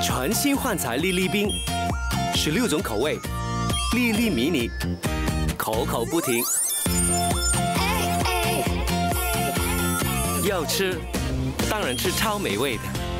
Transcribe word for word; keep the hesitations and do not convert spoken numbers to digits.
全新幻彩粒粒冰，十六种口味，粒粒迷你，口口不停。要吃，当然吃超美味的。